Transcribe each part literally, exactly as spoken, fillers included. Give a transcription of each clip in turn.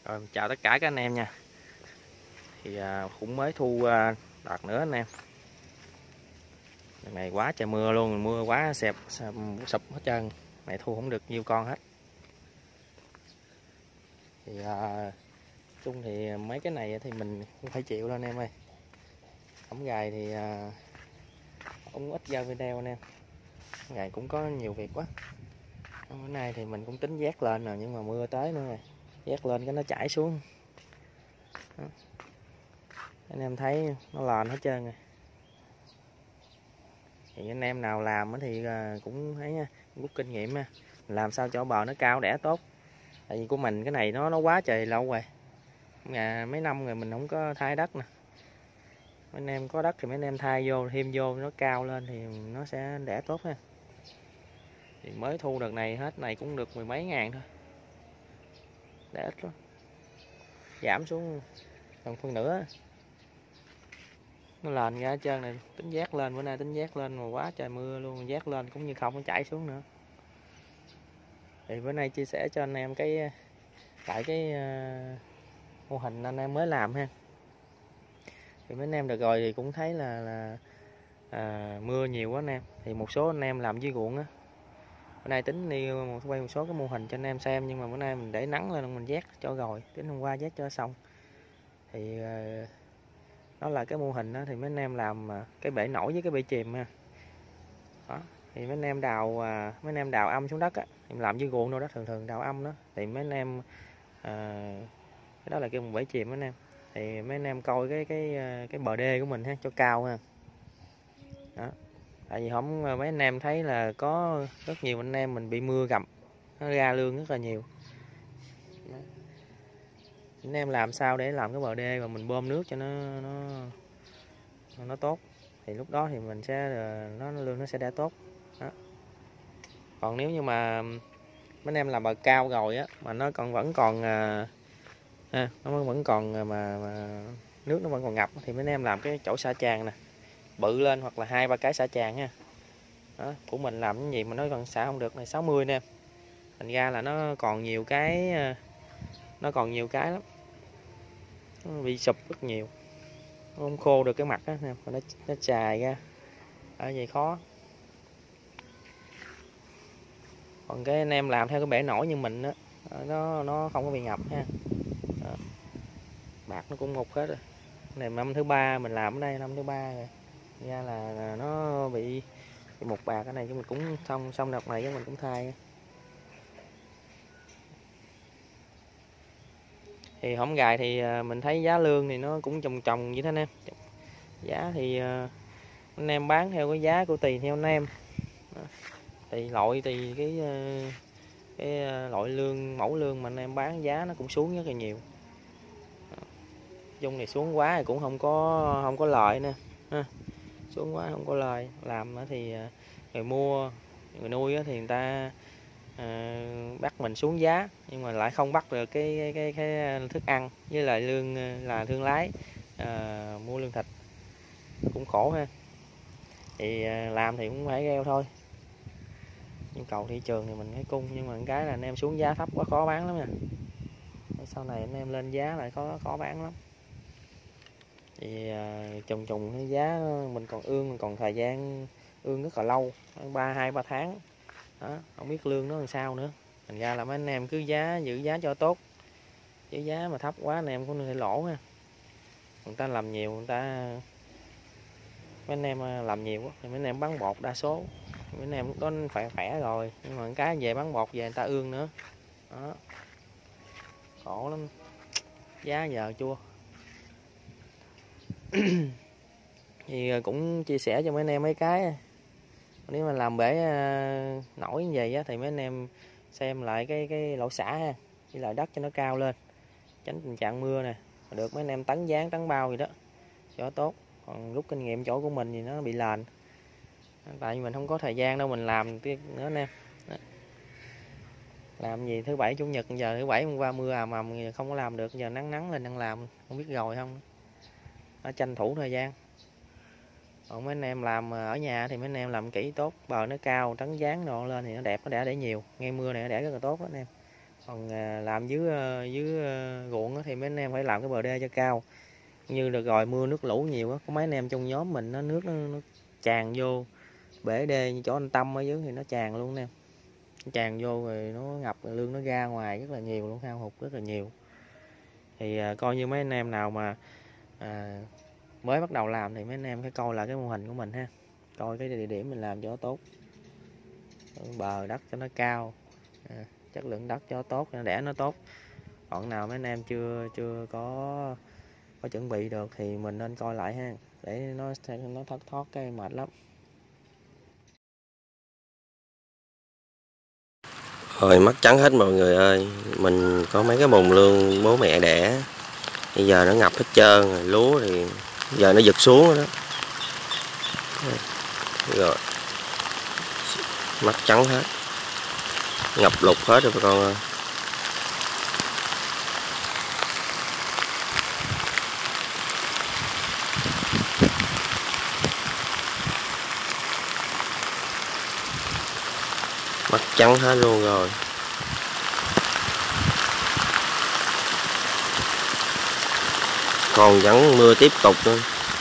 Rồi, chào tất cả các anh em nha. Thì à, cũng mới thu à, đợt nữa anh em. Đợt này quá trời mưa luôn, mưa quá sẹp, sập, sụp hết trơn. Này thu không được nhiều con hết. Thì à, chung thì mấy cái này thì mình cũng phải chịu thôi anh em ơi. Ổng gài thì à, cũng ít ra video anh em. Ngày cũng có nhiều việc quá. Bữa nay thì mình cũng tính vét lên rồi nhưng mà mưa tới nữa rồi. Vét lên cái nó chảy xuống. Đó. Anh em thấy nó lòn hết trơn rồi. Thì anh em nào làm thì cũng thấy nha, rút kinh nghiệm nha, làm sao cho bờ nó cao đẻ tốt. Tại vì của mình cái này nó nó quá trời lâu rồi, ngày mấy năm rồi mình không có thay đất nè. Mấy anh em có đất thì mấy anh em thay vô thêm vô nó cao lên thì nó sẽ đẻ tốt ha. Thì mới thu đợt này hết này cũng được mười mấy ngàn thôi, đẻ ít lắm, giảm xuống gần phân nửa. Nó lên ra hết trơn này, tính vét lên, bữa nay tính vét lên mà quá trời mưa luôn, vét lên cũng như không nó chảy xuống nữa. Thì bữa nay chia sẻ cho anh em cái tại cái uh, mô hình anh em mới làm ha. Thì mấy anh em được rồi thì cũng thấy là, là à, mưa nhiều quá anh em. Thì một số anh em làm dưới ruộng á, bữa nay tính đi một, quay một số cái mô hình cho anh em xem, nhưng mà bữa nay mình để nắng lên mình vét cho rồi, tính hôm qua vét cho xong. Thì uh, đó là cái mô hình đó, thì mấy anh em làm cái bể nổi với cái bể chìm ha. Đó. Thì mấy anh em đào mấy anh em đào âm xuống đất á, em làm với ruộng đâu đó, thường thường đào âm đó. Thì mấy anh em à, cái đó là cái bể chìm mấy anh em. Thì mấy anh em coi cái cái cái bờ đê của mình ha, cho cao ha. Đó. Tại vì không mấy anh em thấy là có rất nhiều anh em mình bị mưa gầm, nó ra lương rất là nhiều. Đó. Anh em làm sao để làm cái bờ đê mà mình bơm nước cho nó nó nó tốt, thì lúc đó thì mình sẽ nó lương nó sẽ đã tốt. Đó. Còn nếu như mà mấy anh em làm bờ cao rồi á mà nó còn vẫn còn à, à, nó vẫn còn mà, mà nước nó vẫn còn ngập thì mấy anh em làm cái chỗ xả tràn nè bự lên, hoặc là hai ba cái xả tràn nha. Đó. Của mình làm cái gì mà nó còn xả không được này sáu mươi nè, thành ra là nó còn nhiều cái, nó còn nhiều cái lắm, nó bị sụp rất nhiều, nó không khô được cái mặt á, nó nó chài ra ở vậy khó. Còn cái anh em làm theo cái bể nổi như mình đó, nó nó không có bị ngập ha. Đó. Bạc nó cũng ngục hết rồi. Này năm thứ ba mình làm ở đây, năm thứ ba rồi, ra là, là nó bị, bị một bạc. Cái này mình cũng xong xong đợt này cái mình cũng thay. Thì hổng gài thì mình thấy giá lương thì nó cũng chồng chồng vậy đó anh em. Giá thì anh em bán theo cái giá của tùy theo anh em. Đó. Thì loại thì cái cái loại lương mẫu lương mà anh em bán giá nó cũng xuống rất là nhiều. Dung này xuống quá thì cũng không có không có lợi nè ha. Xuống quá không có lời. Làm thì người mua người nuôi thì người ta à, bắt mình xuống giá, nhưng mà lại không bắt được cái cái cái, cái thức ăn với lại lương là thương lái à, mua lương thịt cũng khổ ha. Thì à, làm thì cũng phải reo thôi, nhu cầu thị trường thì mình phải cung, nhưng mà cái là anh em xuống giá thấp quá khó bán lắm nha. Sau này anh em lên giá lại khó khó bán lắm. Thì à, trồng trồng cái giá mình còn ương, mình còn thời gian ương rất là lâu, ba hai ba tháng. Đó, không biết lương nó làm sao nữa. Thành ra là mấy anh em cứ giá giữ giá cho tốt, chứ giá mà thấp quá anh em cũng thể lỗ ha. Người ta làm nhiều, người ta mấy anh em làm nhiều quá thì mấy anh em bán bột đa số, mấy anh em lúc đó phải khỏe rồi, nhưng mà cái về bán bột về người ta ương nữa. Đó, khổ lắm, giá giờ chua. Thì cũng chia sẻ cho mấy anh em mấy cái, nếu mà làm bể uh, nổi như vậy á, thì mấy anh em xem lại cái cái lỗ xả ha, với lại đất cho nó cao lên, tránh tình trạng mưa nè, được mấy anh em tấn dán tấn bao gì đó cho tốt. Còn rút kinh nghiệm chỗ của mình thì nó bị lền, tại vì mình không có thời gian đâu mình làm tiếp nữa anh em. Đó. Làm gì thứ bảy chủ nhật, giờ thứ bảy hôm qua mưa ầm ầm không có làm được, giờ nắng nắng lên đang làm, không biết rồi không, nó tranh thủ thời gian. Còn mấy anh em làm ở nhà thì mấy anh em làm kỹ tốt, bờ nó cao, trắng dáng đồ lên thì nó đẹp, nó đẻ để nhiều, ngay mưa này nó đẻ rất là tốt đó anh em. Còn làm dưới dưới ruộng thì mấy anh em phải làm cái bờ đê cho cao, như được rồi mưa nước lũ nhiều á, có mấy anh em trong nhóm mình nó nước nó, nó tràn vô bể đê như chỗ anh Tâm ở dưới thì nó tràn luôn nè, nó tràn vô rồi nó ngập rồi lương nó ra ngoài rất là nhiều luôn, hao hụt rất là nhiều. Thì à, coi như mấy anh em nào mà à, mới bắt đầu làm thì mấy anh em phải coi lại cái mô hình của mình ha, coi cái địa điểm mình làm cho nó tốt, bờ đất cho nó cao, à, chất lượng đất cho nó tốt, để nó tốt. Còn nào mấy anh em chưa chưa có có chuẩn bị được thì mình nên coi lại ha, để nó nó thất thoát cái mệt lắm. Rồi mất trắng hết mọi người ơi, mình có mấy cái bồn lương bố mẹ đẻ bây giờ nó ngập hết trơn rồi, lúa thì giờ nó giật xuống rồi đó. Rồi mất trắng hết, ngập lụt hết rồi bà con ơi. Mất trắng hết luôn rồi. Còn vẫn mưa tiếp tục nữa.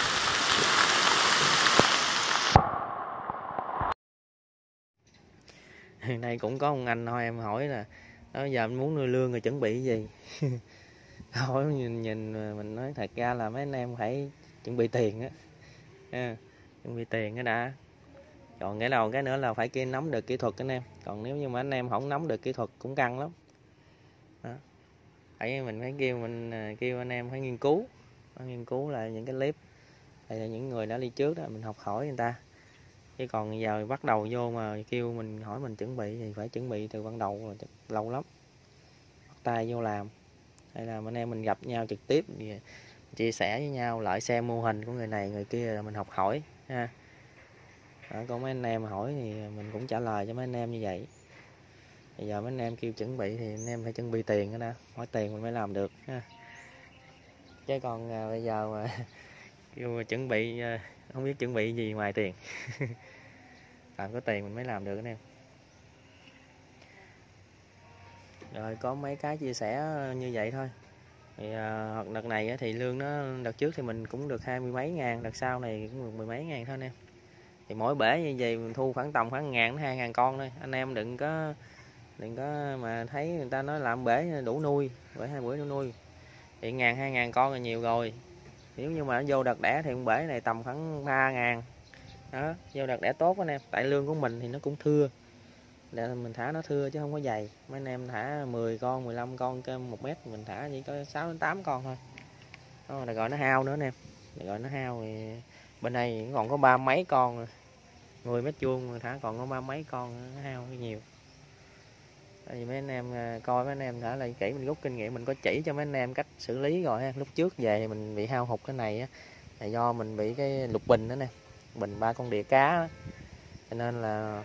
Hiện nay cũng có một anh thôi, em hỏi là đó, giờ anh muốn nuôi lương rồi chuẩn bị cái gì? Hỏi nhìn nhìn mình nói thật ra là mấy anh em phải chuẩn bị tiền á, à, chuẩn bị tiền cái đã. Còn cái đầu cái nữa là phải kia nắm được kỹ thuật anh em. Còn nếu như mà anh em không nắm được kỹ thuật cũng căng lắm. Đó. Phải mình phải kêu mình kêu anh em phải nghiên cứu, phải nghiên cứu lại những cái clip hay là những người đã đi trước đó, mình học hỏi người ta. Chứ còn giờ bắt đầu vô mà kêu mình hỏi mình chuẩn bị thì phải chuẩn bị từ ban đầu rồi, lâu lắm. Bắt tay vô làm. Hay là anh em mình gặp nhau trực tiếp thì chia sẻ với nhau lại xem mô hình của người này người kia là mình học hỏi ha. Đó, còn mấy anh em hỏi thì mình cũng trả lời cho mấy anh em như vậy. Bây giờ mấy anh em kêu chuẩn bị thì anh em phải chuẩn bị tiền đó, hỏi tiền mình mới làm được ha. Chứ còn à, bây giờ mà kêu mà chuẩn bị à, không biết chuẩn bị gì ngoài tiền. Làm có tiền mình mới làm được anh em. Rồi có mấy cái chia sẻ như vậy thôi. Thì à, đợt này thì lương nó đợt trước thì mình cũng được hai mươi mấy ngàn, đợt sau này cũng được mười mấy ngàn thôi anh em. Thì mỗi bể như vậy mình thu khoảng tầm khoảng ngàn đến hai ngàn con thôi. Anh em đừng có đừng có mà thấy người ta nói làm bể đủ nuôi, bể hai bữa đủ nuôi. Thì ngàn hai ngàn con là nhiều rồi. Nếu như mà nó vô đợt đẻ thì bể này tầm khoảng ba ngàn. Đó, vô đợt đẻ tốt anh em. Tại lương của mình thì nó cũng thưa. Để mình thả nó thưa chứ không có dày. Mấy anh em thả mười con, mười lăm con trên một mét, mình thả chỉ có sáu đến tám con thôi. Đó, là gọi nó hao nữa anh em. Là gọi nó hao thì bên đây còn có ba mấy con, mười mét vuông mà thả còn có ba mấy con, nó hao nhiều. Tại vì mấy anh em coi mấy anh em thả lại kỹ, mình rút kinh nghiệm, mình có chỉ cho mấy anh em cách xử lý rồi ha. Lúc trước về thì mình bị hao hụt cái này á, là do mình bị cái lục bình đó nè, bình ba con đĩa cá đó. Cho nên là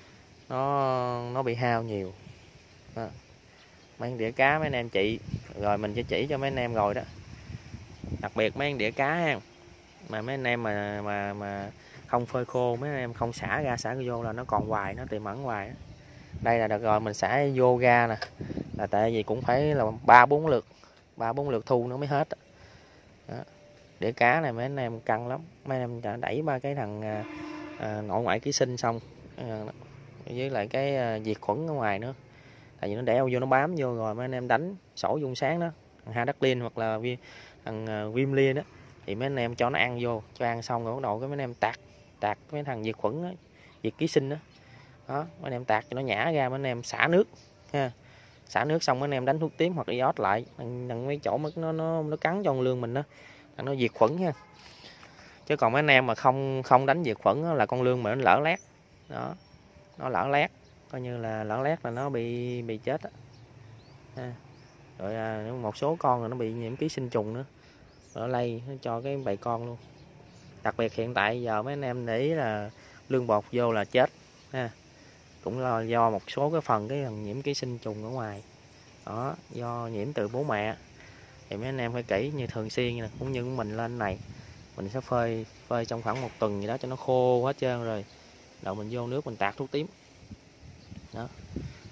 nó nó bị hao nhiều đó. Mấy con đĩa cá mấy anh em chị rồi mình sẽ chỉ cho mấy anh em rồi đó, đặc biệt mấy con đĩa cá ha, mà mấy anh em mà mà mà không phơi khô, mấy anh em không xả ra xả vô là nó còn hoài, nó tiềm ẩn hoài đó. Đây là được rồi, mình xả vô ra nè, là tại vì cũng phải là ba bốn lượt ba bốn lượt thu nó mới hết đó. Đĩa cá này mấy anh em căng lắm, mấy anh em đã đẩy ba cái thằng à, à, nội ngoại ký sinh xong à, với lại cái à, diệt khuẩn ở ngoài nữa, tại vì nó đeo vô nó bám vô rồi mấy anh em đánh sổ dung sáng đó, thằng Hadaklin hoặc là vi, thằng uh, Viêm Lia đó, thì mấy anh em cho nó ăn vô, cho ăn xong rồi bắt đầu cái mấy anh em tạt tạt mấy thằng diệt khuẩn đó, diệt ký sinh đó. Đó, mấy anh em tạt cho nó nhả ra, mấy anh em xả nước ha, xả nước xong mấy anh em đánh thuốc tím hoặc iốt lại, đừng mấy chỗ mất nó nó nó cắn trong lương mình đó, nó diệt khuẩn ha. Chứ còn mấy anh em mà không không đánh diệt khuẩn đó, là con lương mà nó lở lét đó, nó lở lét coi như là lở lét là nó bị bị chết đó. Ha. Rồi à, một số con rồi nó bị nhiễm ký sinh trùng nữa, nó lây nó cho cái bầy con luôn. Đặc biệt hiện tại giờ mấy anh em để ý là lương bột vô là chết ha, cũng là do một số cái phần cái nhiễm ký sinh trùng ở ngoài đó, do nhiễm từ bố mẹ. Thì mấy anh em phải kỹ như thường xuyên như là cũng như mình lên này, mình sẽ phơi phơi trong khoảng một tuần gì đó cho nó khô hết trơn rồi, đầu mình vô nước mình tạt thuốc tím đó.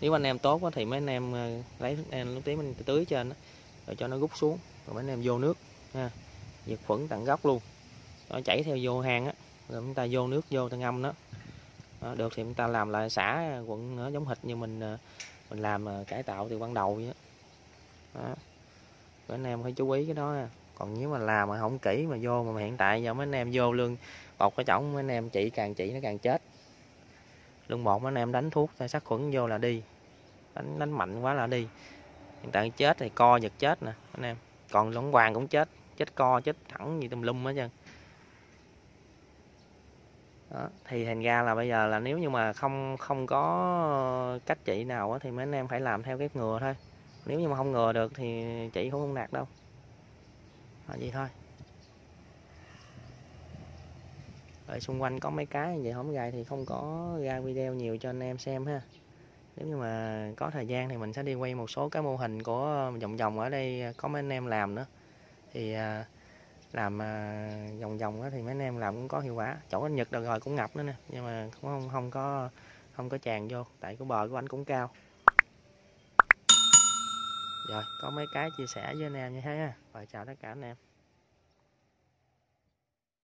Nếu anh em tốt á, thì mấy anh em lấy em lúc tí mình tưới trên đó, rồi cho nó rút xuống, rồi mấy anh em vô nước nha, diệt khuẩn tận gốc luôn, nó chảy theo vô hang á, rồi chúng ta vô nước vô ta ngâm nó. Đó, được thì chúng ta làm lại xả quận nó giống hệt như mình mình làm cải tạo từ ban đầu vậy đó. Đó. Mấy anh em phải chú ý cái đó nha. Còn nếu mà làm mà không kỹ mà vô mà hiện tại giờ mấy anh em vô lương bọc cái chổng, mấy anh em chỉ càng chỉ nó càng chết. Lương một mấy anh em đánh thuốc sát khuẩn vô là đi, đánh đánh mạnh quá là đi. Hiện tại chết thì co giật chết nè anh em, còn lông hoàng cũng chết, chết co chết thẳng gì tùm lum hết trơn. Đó, thì thành ra là bây giờ là nếu như mà không không có cách trị nào á, thì mấy anh em phải làm theo cái ngừa thôi. Nếu như mà không ngừa được thì chị cũng không nạt đâu. Là vậy thôi. Ở xung quanh có mấy cái vậy không gài thì không có ra video nhiều cho anh em xem ha. Nếu như mà có thời gian thì mình sẽ đi quay một số cái mô hình của vòng vòng ở đây có mấy anh em làm nữa. Thì làm vòng vòng đó thì mấy anh em làm cũng có hiệu quả. Chỗ anh Nhật rồi cũng ngập nữa nè, nhưng mà cũng không không có không có tràn vô, tại cái bờ của anh cũng cao. Rồi, có mấy cái chia sẻ với anh em như thế ha. Rồi chào tất cả anh em.